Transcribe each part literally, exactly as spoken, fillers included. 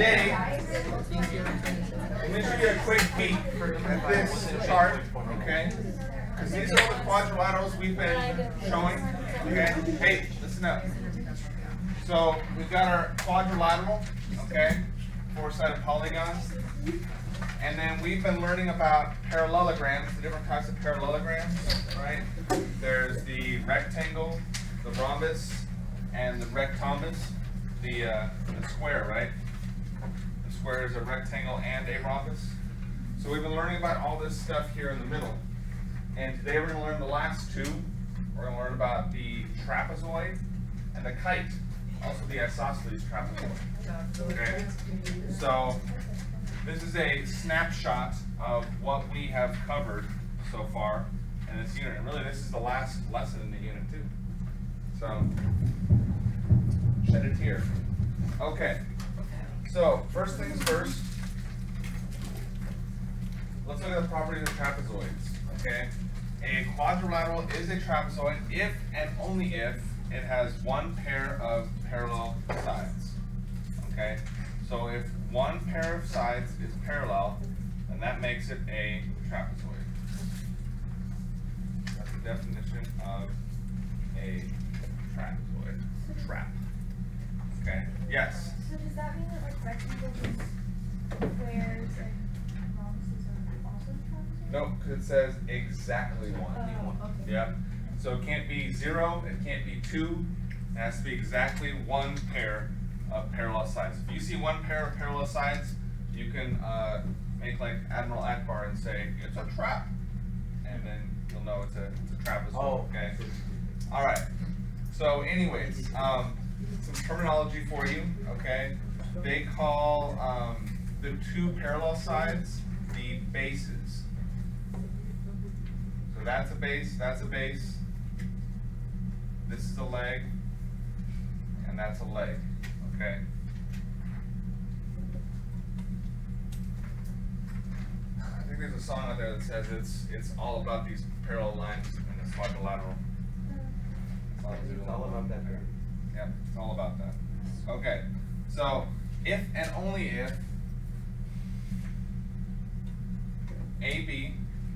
today, let me show you a quick peek at this chart, okay? Because these are all the quadrilaterals we've been showing, okay? Hey, listen up. So we've got our quadrilateral, okay? Four-sided polygons. And then we've been learning about parallelograms, the different types of parallelograms, right? There's the rectangle, the rhombus, and the rectombus, the, uh, the square, right? The square is a rectangle and a rhombus. So we've been learning about all this stuff here in the middle. And today we're going to learn the last two. We're going to learn about the trapezoid and the kite, also the isosceles trapezoid. Okay? So this is a snapshot of what we have covered so far in this unit. And really this is the last lesson in the unit too. So, shed a tear. Okay, so first things first, let's look at the properties of trapezoids, okay? A quadrilateral is a trapezoid if and only if it has one pair of parallel sides, okay? So if one pair of sides is parallel, then that makes it a trapezoid. That's the definition of a trapezoid. Trap. Okay. Yes? So does that mean that like rectangles, squares, and rhombuses are also trapezoids? No, because it says exactly one. Oh, okay. Yep. So it can't be zero, it can't be two, it has to be exactly one pair of parallel sides. If you see one pair of parallel sides, you can uh, make like Admiral Akbar and say, it's a trap. And then you'll know it's a, it's a trap as well, Oh. okay? All right. So anyways, um, some terminology for you, okay? They call um, the two parallel sides the bases. So that's a base, that's a base. This is a leg, and that's a leg, okay? I think there's a song out there that says it's it's all about these parallel lines in this quadrilateral. It's all, It's all about that. yeah, it's all about that. Okay, so if and only if A B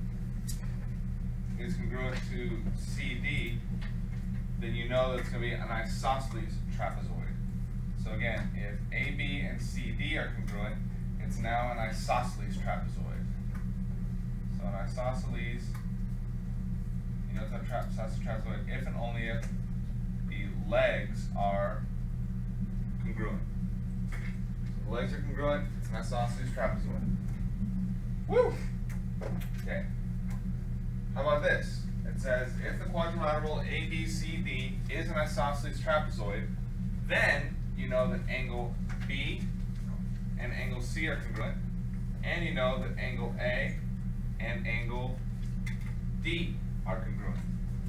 is congruent to C D, then you know that it's going to be an isosceles trapezoid. So again, if A B and C D are congruent, it's now an isosceles trapezoid. So an isosceles, you know it's a tra isosceles trapezoid if and only if the legs are congruent. So the legs are congruent, it's an isosceles trapezoid. Woo! Okay. How about this? It says if the quadrilateral A B C D is an isosceles trapezoid, then you know that angle B and angle C are congruent, and you know that angle A and angle D are congruent.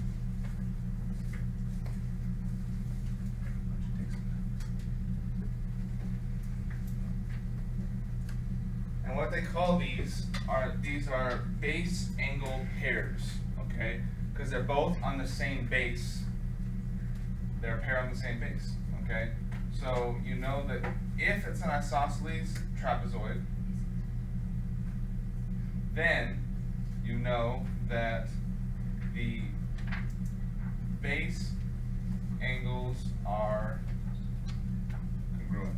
And what they call these are these are base angle pairs, okay? Because they're both on the same base. They're a pair on the same base, okay? So you know that if it's an isosceles trapezoid, then you know that the base angles are congruent.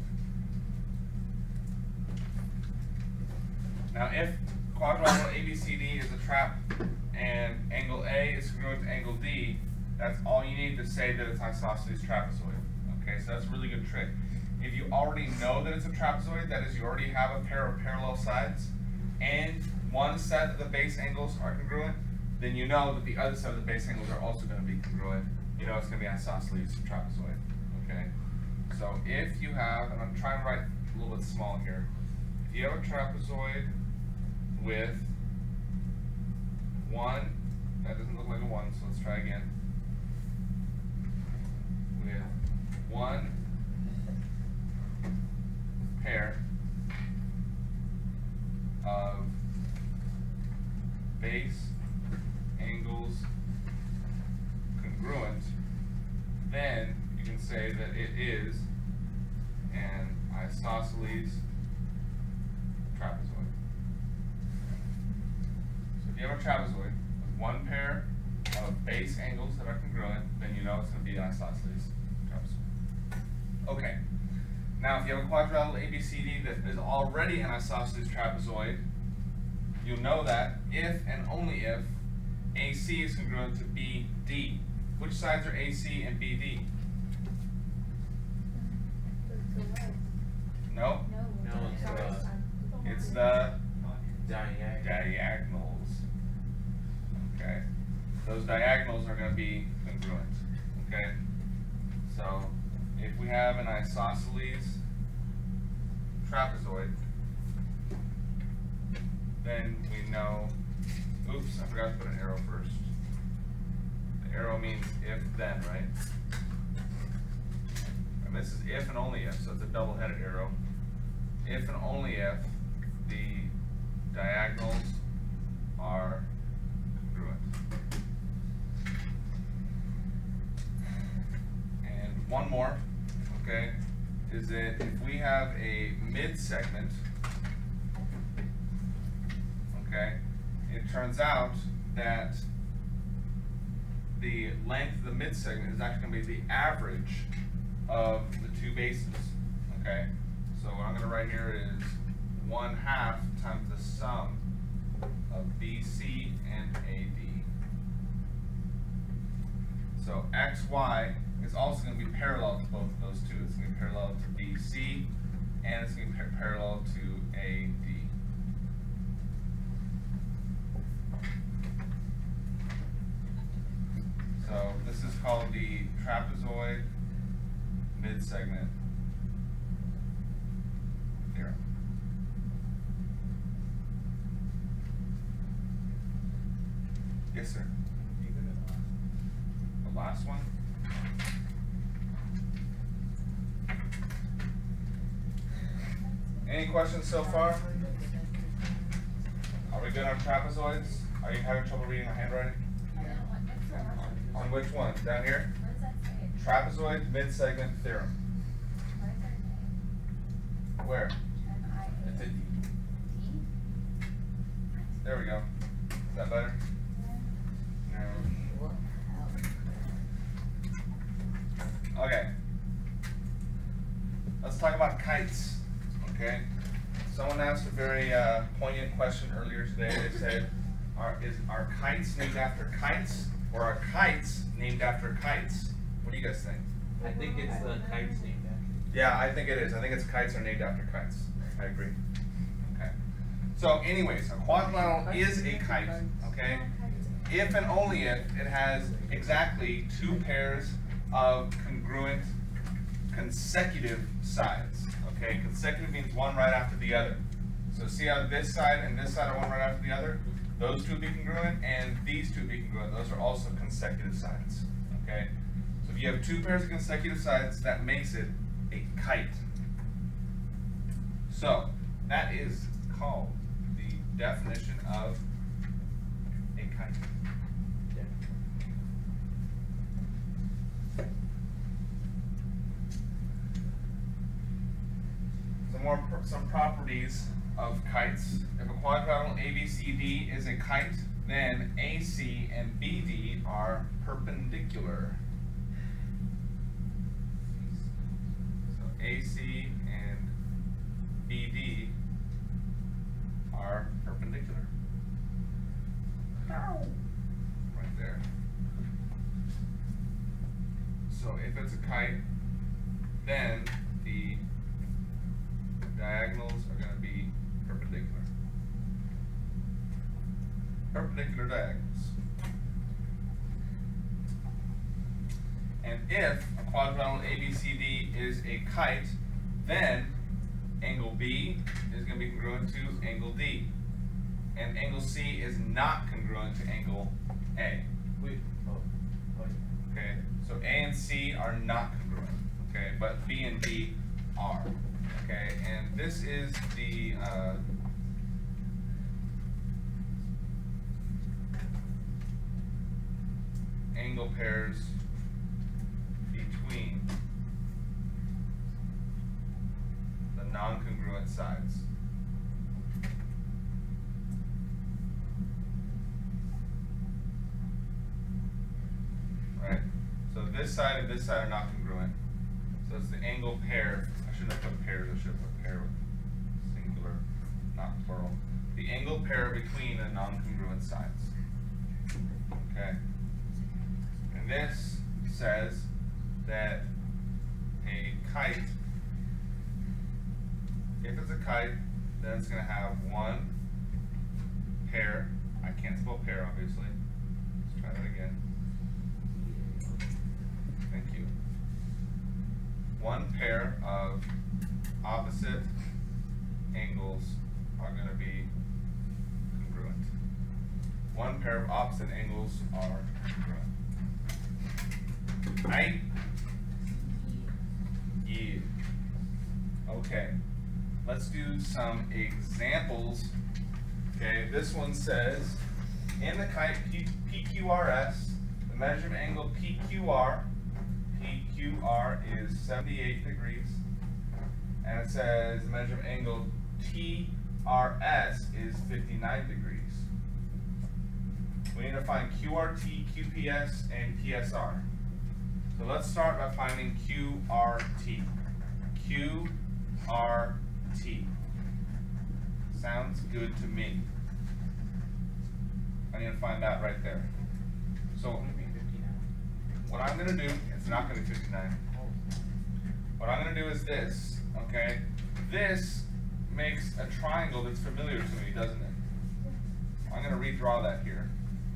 Now if quadrilateral A B C D is a trap and angle A is congruent to angle D, that's all you need to say that it's isosceles trapezoid. Okay, so that's a really good trick. If you already know that it's a trapezoid, that is you already have a pair of parallel sides, and one set of the base angles are congruent, then you know that the other set of the base angles are also going to be congruent. You know it's going to be isosceles trapezoid. Okay, so if you have, and I'm trying to write a little bit small here, if you have a trapezoid with one, that doesn't look like a one, so let's try again. With one pair of base angles congruent, then you can say that it is an isosceles trapezoid. So if you have a trapezoid with one pair of base angles that are congruent, then you know it's going to be an isosceles trapezoid. Okay. Now if you have a quadrilateral A B C D that is already an isosceles trapezoid, you'll know that if and only if A C is congruent to B D. Which sides are A C and B D? No? No, it's uh, It's the diagonal. diagonals. Okay? Those diagonals are going to be congruent. Okay? So, if we have an isosceles trapezoid, then we know, oops, I forgot to put an arrow first. The arrow means if then, right? And this is if and only if, so it's a double-headed arrow. If and only if the diagonals are congruent. And one more, okay, is that if we have a mid-segment, okay, it turns out that the length of the mid-segment is actually going to be the average of the two bases, okay? So what I'm going to write here is one half times the sum of B C and A D. So X Y is also going to be parallel to both of those two. It's going to be parallel to B C and it's going to be par parallel to A D. So this is called the trapezoid mid-segment theorem. Yes, sir. The last one. Any questions so far? Are we good on trapezoids? Are you having trouble reading my handwriting? On which one? Down here? Trapezoid mid-segment theorem. Where? It's a D. There we go. Is that better? No. Okay. Let's talk about kites. Okay. Someone asked a very uh, poignant question earlier today. They said, "Are is are kites named after kites, or are kites named after kites?" What do you guys think? I think it's the kites named after. Yeah, I think it is. I think it's kites are named after kites. I agree. Okay. So anyways, a quadrilateral is a kite, okay? If and only if it has exactly two pairs of congruent consecutive sides, okay? Consecutive means one right after the other. So see how this side and this side are one right after the other? Those two would be congruent, and these two would be congruent. Those are also consecutive sides, okay? So if you have two pairs of consecutive sides, that makes it a kite. So that is called the definition of a kite. Some more some properties of kites. If a quadrilateral A B C D is a kite, then A C and B D are perpendicular. So A C and B D are perpendicular. Right there. So if it's a kite, then the diagonals are going to be perpendicular. Perpendicular diagonals. And if a quadrilateral A B C D is a kite, then angle B is going to be congruent to angle D. And angle C is not congruent to angle A. Wait. Oh. Oh, yeah. Okay, so A and C are not congruent, okay, but B and D are. Okay, and this is the uh, angle pairs between the non-congruent sides. this side and this side are not congruent. So it's the angle pair. I shouldn't have put pairs, I should have put pair with singular, not plural. The angle pair between the non-congruent sides. Okay. And this says that a kite, if it's a kite, then it's going to have one pair. I can't spell pair, obviously. Let's try that again. Thank you. One pair of opposite angles are going to be congruent. One pair of opposite angles are congruent. Right? Yeah. Okay. Let's do some examples. Okay, this one says, in the kite P Q R S, the measured angle P Q R, P Q R is seventy-eight degrees, and it says the measured angle T R S is fifty-nine degrees. We need to find Q R T, Q P S, and P S R. So let's start by finding Q R T. Q R T. Sounds good to me. I need to find that right there. So what I'm going to do, it's not going to be fifty-nine. What I'm going to do is this, okay? This makes a triangle that's familiar to me, doesn't it? I'm going to redraw that here.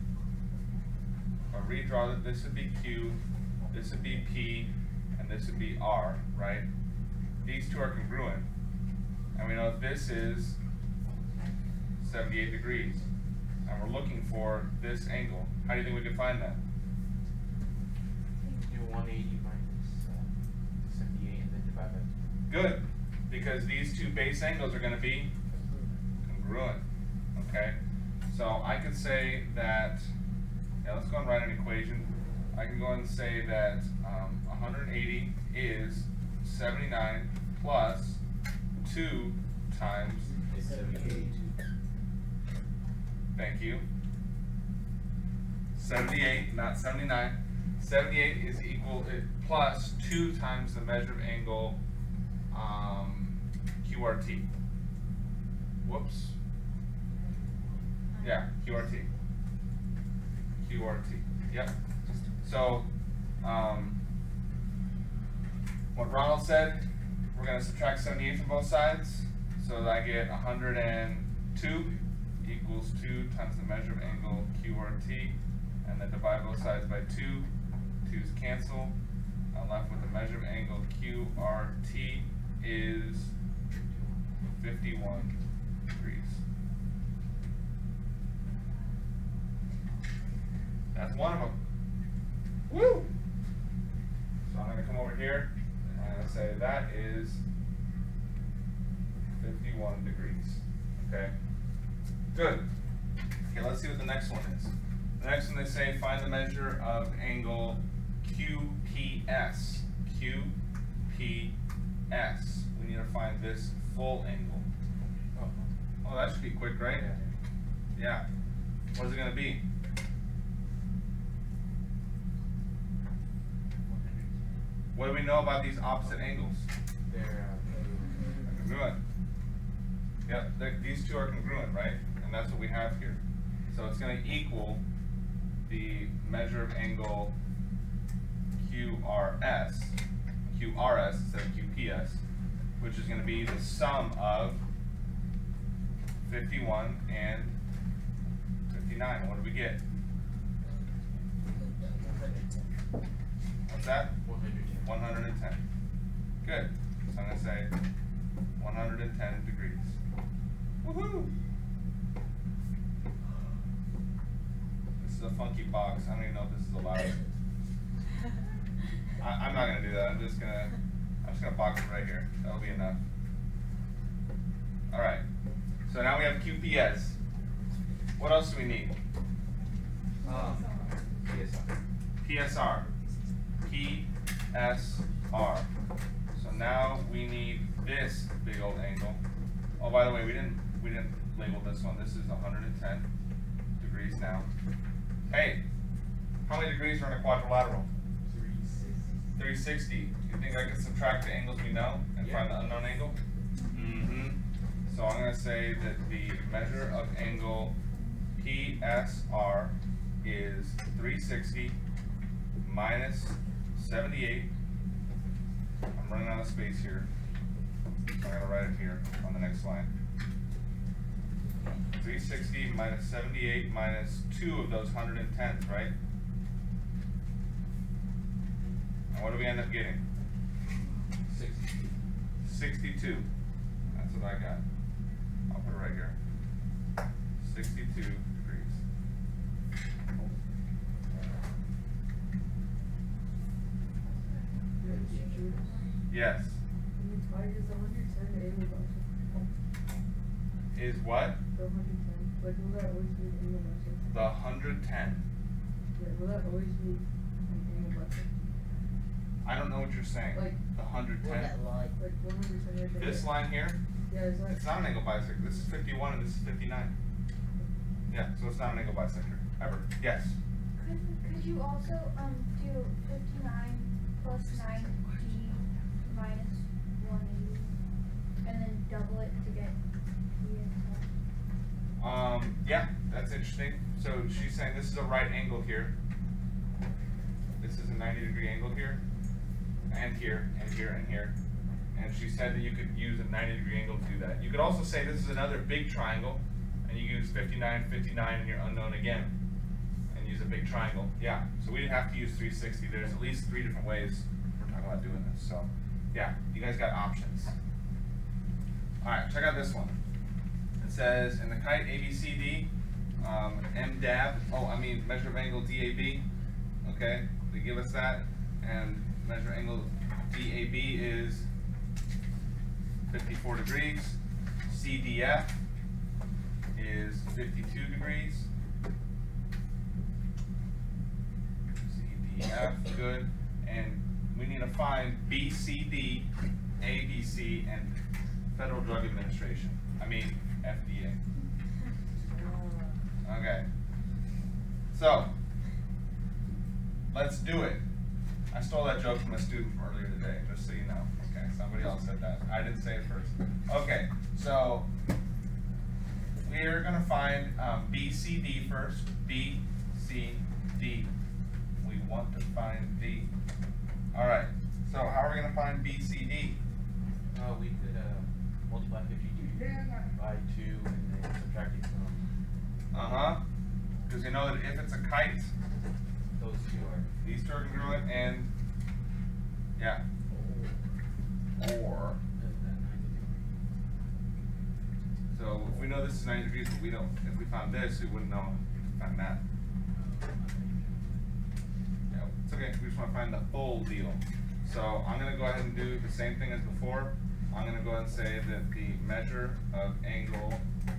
If I redraw it, this would be Q, this would be P, and this would be R, right? These two are congruent. And we know this is seventy-eight degrees. And we're looking for this angle. How do you think we could find that? Do one eighty minus uh, seventy-eight and then divide by two. Good, because these two base angles are going to be congruent. Okay? So I could say that, yeah, let's go and write an equation. I can go and say that um, one hundred eighty is seventy-nine plus two times seventy-eight. Thank you. seventy-eight, not seventy-nine. seventy-eight is equal to plus two times the measured angle um, Q R T. Whoops. Yeah, Q R T. Q R T. Yep. So, um, what Ronald said, we're going to subtract seventy-eight from both sides. So that I get one hundred two equals two times the measured angle Q R T, and then divide both sides by two. two's cancel. I'm left with the measured angle Q R T is fifty-one degrees. That's one of them. Woo! So I'm going to come over here and I'm going to say that is fifty-one degrees. Okay? Good. Okay, let's see what the next one is. The next one they say find the measure of angle Q P S. Q P S. We need to find this full angle. Oh, oh that should be quick, right? Yeah. What is it going to be? What do we know about these opposite angles? They're uh, Congruent. Yep, these two are congruent, right? And that's what we have here. So it's going to equal the measure of angle Q R S, Q R S instead of Q P S, which is going to be the sum of fifty-one and fifty-nine. And what do we get? What's that? one hundred ten. Good. So I'm going to say one hundred ten degrees. Woohoo! This is a funky box. I don't even know if this is allowed. I, I'm not going to do that. I'm just going to, I'm just going to box it right here. That'll be enough. All right. So now we have Q P S. What else do we need? um, P S R. P S R. P S R. So now we need this big old angle. Oh, by the way, we didn't we didn't label this one. This is one hundred ten degrees now. Hey, how many degrees are in a quadrilateral? Three, six. three sixty. You think I can subtract the angles we know and Yeah. find the unknown angle? Mm-hmm. So I'm gonna say that the measure of angle P S R is three sixty minus seventy-eight. I'm running out of space here, so I gotta write it here on the next line. three sixty minus seventy-eight minus two of those one hundred tens, right? And what do we end up getting? Sixty. sixty-two. That's what I got. I'll put it right here. sixty-two degrees. Yes. Is what? The hundred ten. Like, will that always be an angle by The one hundred ten. Yeah, will that always be an angle by I don't know what you're saying. Like- the one hundred ten. Like one hundred ten right there? This line here, Yeah, is that? it's not an angle bisector. This is fifty-one and this is fifty-nine. Yeah, so it's not an angle bisector, ever. Yes? Could, could you also, um, do fifty-nine plus ninety minus one eighty, and then double it to get the answer? Um, yeah, that's interesting. So she's saying this is a right angle here. This is a ninety degree angle here, and here, and here, and here. And she said that you could use a ninety degree angle to do that. You could also say this is another big triangle, and you use fifty-nine, fifty-nine, and your unknown again, and use a big triangle. Yeah, so we didn't have to use three sixty. There's at least three different ways we're talking about doing this. So, yeah, you guys got options. All right, check out this one. It says in the kite A B C D, um, M D A B, oh, I mean measure of angle D A B, okay? They give us that, and measure of angle D A B is fifty-four degrees. C D F is fifty-two degrees. C D F, good. And we need to find B C D, A B C, and Federal Drug Administration. I mean, F D A. Okay. So, let's do it. I stole that joke from a student from earlier today, just so you know. Okay, somebody else said that. I didn't say it first. Okay, so we're gonna find um, B C D first. B C D. We want to find D. All right. So how are we gonna find B C D? Uh, we could, uh, multiply fifty-two by two and then subtract it from Uh huh. Because you know that if it's a kite, those two are. these two are congruent, and yeah. Or so if we know this is ninety degrees, but we don't. If we found this, we wouldn't know to find that. Yeah, it's okay. We just want to find the full deal. So I'm gonna go ahead and do the same thing as before. I'm gonna go ahead and say that the measure of angle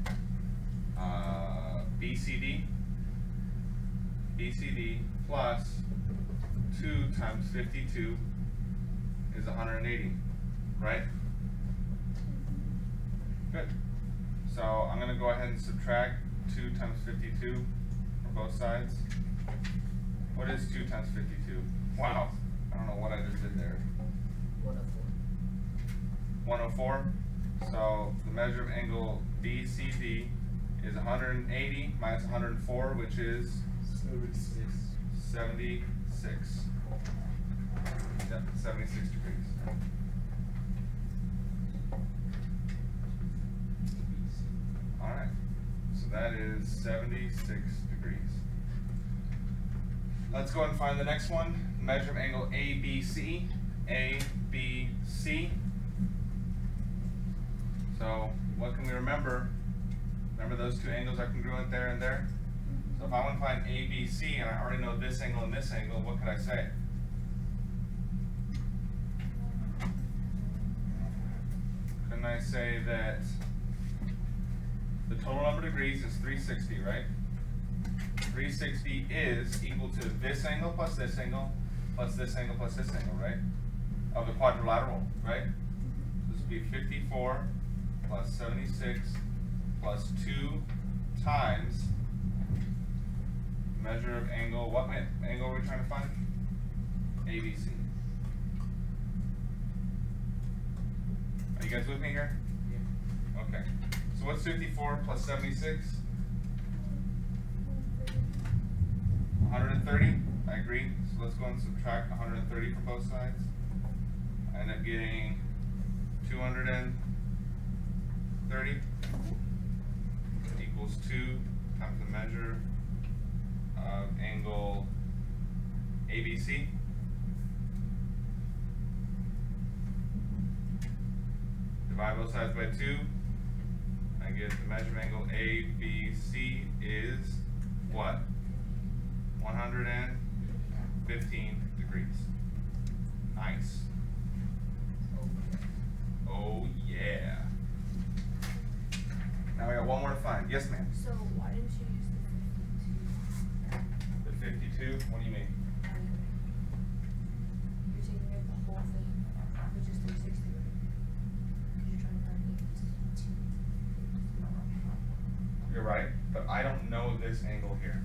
uh, B C D, B C D plus two times fifty-two is one hundred eighty, right? Good. So I'm gonna go ahead and subtract two times fifty-two from both sides. What is two times fifty-two? Wow, I don't know what I just did there. one oh four. one oh four. So the measure of angle B C D is one hundred eighty minus one hundred four, which is seventy-six. Yep, seventy-six degrees. Alright, so that is seventy-six degrees. Let's go ahead and find the next one. Measure of angle A B C. A B C. So what can we remember? Remember those two angles are congruent there and there? So if I want to find A B C and I already know this angle and this angle, what could I say? Couldn't I say that the total number of degrees is three sixty, right? three sixty is equal to this angle plus this angle plus this angle plus this angle, right? Of the quadrilateral, right? This would be fifty-four plus seventy-six plus two times measure of angle. What angle are we trying to find? A B C. guys with me here? Yeah. Okay. So what's fifty-four plus seventy-six? one hundred thirty. I agree. So let's go and subtract one hundred thirty from both sides. I end up getting two hundred thirty equals two times the measure of angle A B C. Divide both sides by two. I get the measure of angle A B C is what? one hundred fifteen degrees. Nice. Oh yeah. Now we got one more to find. Yes, ma'am. So why didn't you use the The fifty-two. What do you mean? fifty-two? You're taking it the whole thing, which is three sixty. Because you're trying to find eighty-two. You're right, but I don't know this angle here.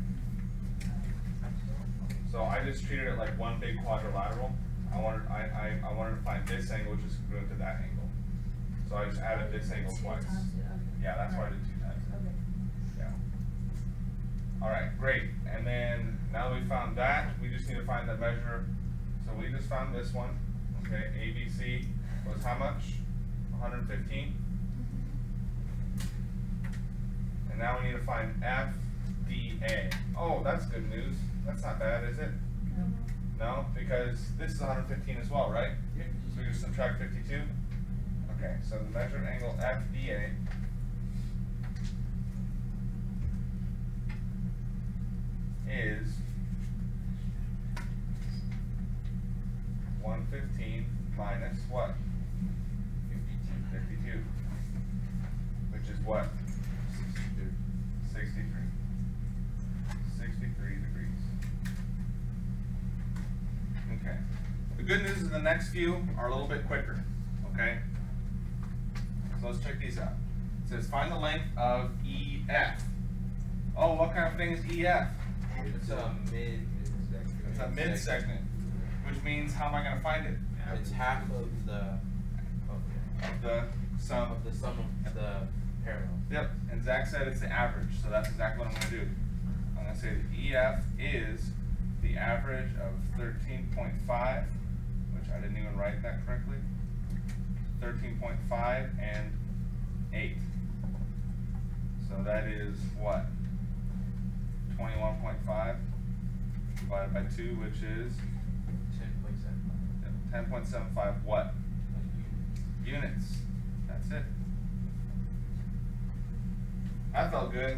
So I just treated it like one big quadrilateral. I wanted I, I, I wanted to find this angle, which is congruent to that angle. So I just added this angle Two twice. times it, okay. Yeah, that's why I did two times. Okay. Yeah. All right, great. And then now that we found that, we just need to find the measure. So we just found this one. Okay, A B C was how much? one hundred fifteen. And now we need to find F D A. Oh, that's good news. That's not bad, is it? No, because this is one hundred fifteen as well, right? Yeah. So we just subtract fifty-two. Okay, so the measure of angle F D A is one fifteen minus what? Fifty-two. fifty-two. Which is what? Sixty-two. sixty-three. sixty-three degrees. Okay. The good news is the next few are a little bit quicker. Okay? So let's check these out. It says find the length of E F. Oh, what kind of thing is E F? It's a mid, mid-segment. It's a mid-segment, which means how am I going to find it? It's half of the, of, Of the sum. of the sum of the parallel. Yep, and Zach said it's the average, so that's exactly what I'm going to do. I'm going to say that E F is the average of thirteen point five, which I didn't even write that correctly. thirteen point five and eight. So that is what? twenty-one point five divided by two, which is Ten point seven five. ten point seven five what? Units. That's it. That felt good.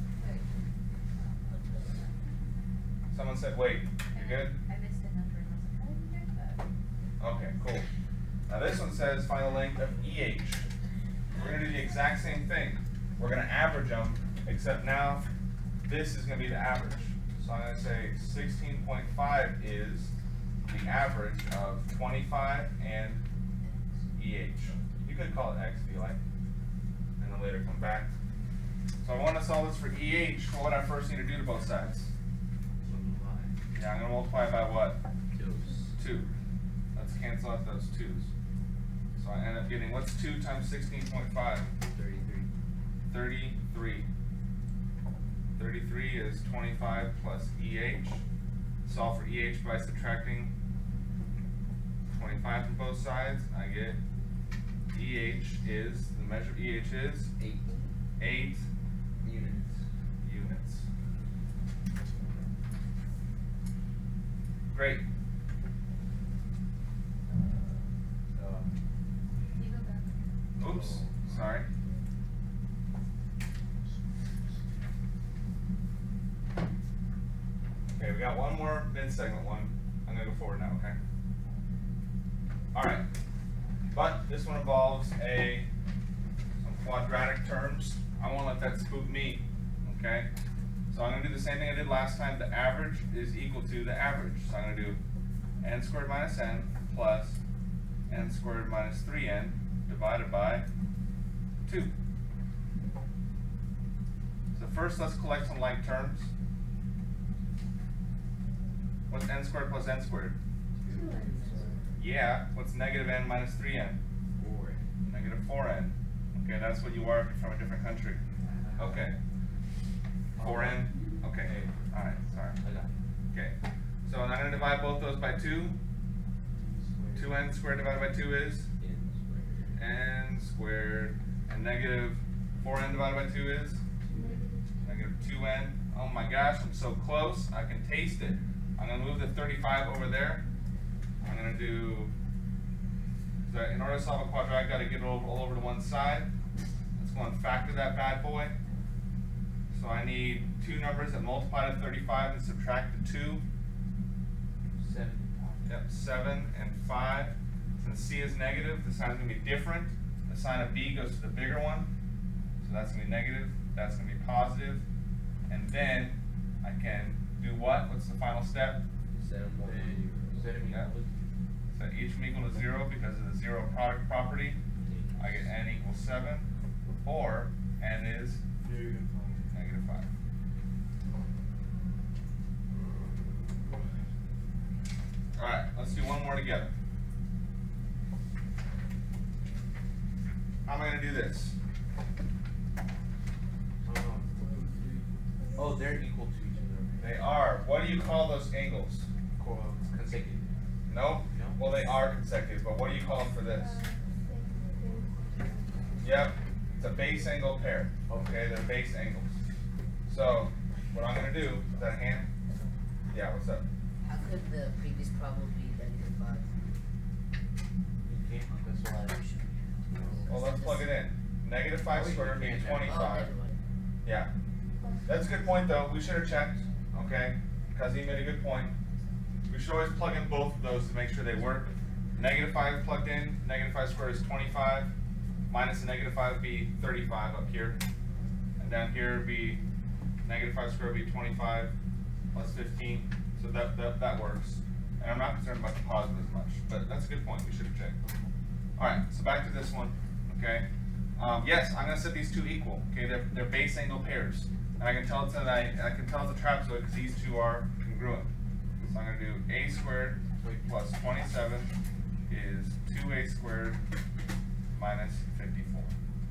Someone said wait. You good? I missed a number and I was like, how did you get that? Okay, cool. Now this one says find the length of E H. We're gonna do the exact same thing. We're gonna average them, except now this is gonna be the average. So I'm gonna say sixteen point five is the average of twenty-five and E H. You could call it X if you like, and then later come back. So I want to solve this for E H. What would I first need to do to both sides? Yeah, I'm gonna multiply by what? Two. Let's cancel out those twos. So I end up getting, what's two times sixteen point five? Thirty-three. Thirty-three. Thirty-three is twenty-five plus E H. Solve for E H by subtracting twenty-five from both sides. I get E H is, the measure of E H is Eight. eight Units. units. Great. Um, Can you go back? Oops, sorry. Okay, we got one more mid-segment one. I'm gonna go forward now, okay? All right, but this one involves a some quadratic terms. I won't let that spook me, okay? So I'm gonna do the same thing I did last time. The average is equal to the average. So I'm gonna do n squared minus n plus n squared minus three n divided by two. So first let's collect some like terms. What's n squared plus n squared? Yeah, what's negative n minus three n? four. Negative that's what you are if you're from a different country. Okay. four n? Okay. Alright, sorry. I got it. Okay. So I'm going to divide both those by two. two n squared divided by two is? N squared. And negative four n divided by two is? Negative two n. Oh my gosh, I'm so close. I can taste it. I'm going to move the thirty-five over there. I'm going to do, so in order to solve a quadratic, I've got to get it all, all over to one side. Let's go and factor that bad boy. So I need two numbers that multiply to thirty-five and subtract the two. Seven and five. Yep, seven and five. Since C is negative, the sign is going to be different. The sign of B goes to the bigger one. So that's going to be negative. That's going to be positive. And then I can do what? What's the final step? Set them equal to Set each of them equal to zero because of the zero product property. I get n equals seven. Or n is negative five. Alright, let's do one more together. How am I going to do this? Um, oh, they're equal to each other. They are. What do you call those angles? Co- Consecutive. Nope. No? Well, they are consecutive, but what do you call them for this? Yep. It's a base angle pair. Okay, they're base angles. So, what I'm going to do, is that a hand? Yeah, what's up? How could the previous problem be negative five? You can't, that's why. Well, let's plug it in. Negative five squared would be Oh, twenty-five. never mind. Yeah. That's a good point, though. We should have checked, okay? Because he made a good point. We should always plug in both of those to make sure they work. Negative five plugged in, negative five squared is twenty-five. Minus a negative five would be thirty-five up here. And down here would be negative five squared would be twenty-five plus fifteen. So that, that, that works. And I'm not concerned about the positive as much, but that's a good point. We should have checked. Alright, so back to this one, okay? Um, yes, I'm going to set these two equal, okay? They're, they're base angle pairs. And I can tell it's, an, I, I can tell it's a trapezoid because these two are congruent. So I'm going to do a squared plus twenty-seven is two a squared minus fifty-four.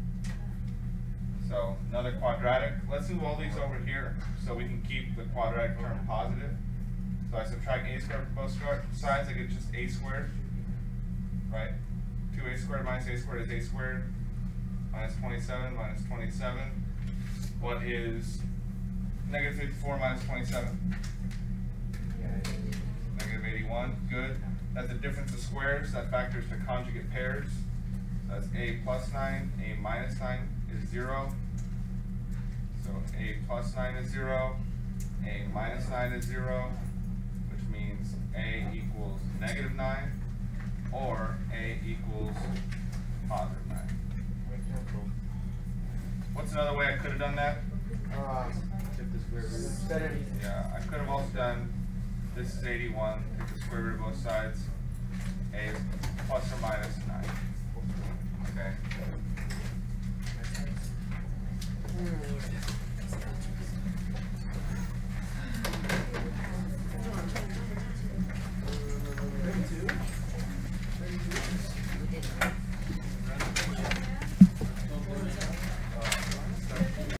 So another quadratic. Let's move all these over here so we can keep the quadratic term positive. So I subtract a squared from both sides, I get just a squared, right? two a squared minus a squared is a squared, minus twenty-seven minus twenty-seven. What is negative fifty-four minus twenty-seven? Negative eighty-one, good. That's the difference of squares, that factors to conjugate pairs. That's a plus nine, a minus nine is zero. So a plus nine is zero, a minus nine is zero, which means a equals negative nine, or a equals positive nine. What's another way I could have done that? Uh, take the square root. Instead of Yeah, I could have also done, this is eighty-one, take the square root of both sides, a is plus or minus nine. Okay.